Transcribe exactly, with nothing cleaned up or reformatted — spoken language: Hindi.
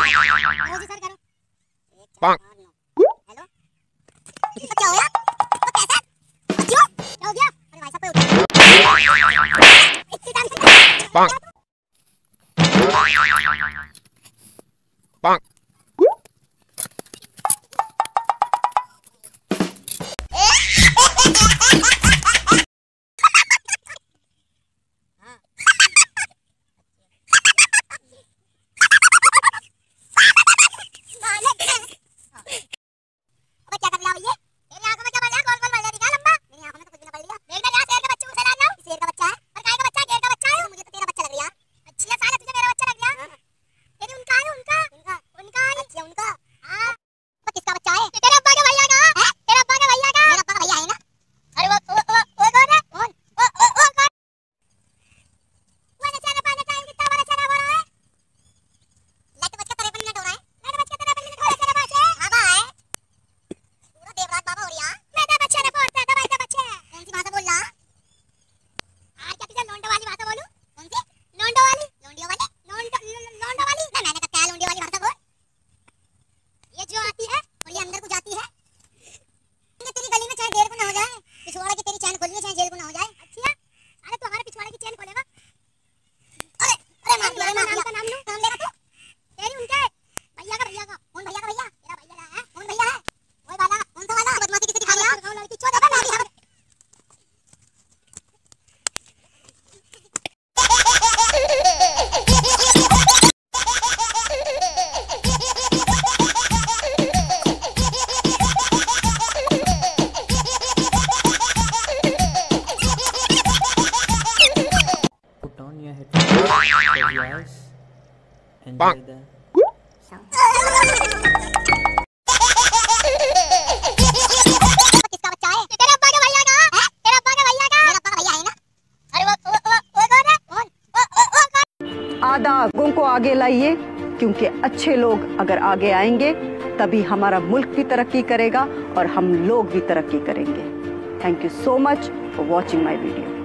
जी सर करो। हेलो क्या हो गया? वो कैसा? क्यों? क्या हो गया? अरे भाई साहब पे इतनी टाइम से Bonk. Bonk. Put on your headphones, close your eyes, enjoy Bonk. the sound. किसका बच्चा है? तेरे अब्बा के भैया का? हैं? तेरे अब्बा के भैया का? मेरा अब्बा का भैया है ना? अरे वो वो वो वो कौन है? कौन? वो वो वो कौन? आधा लोगों को आगे लाइए, क्योंकि अच्छे लोग अगर आगे आएंगे तभी हमारा मुल्क भी तरक्की करेगा और हम लोग भी तरक्की करेंगे। Thank you so much for watching my video.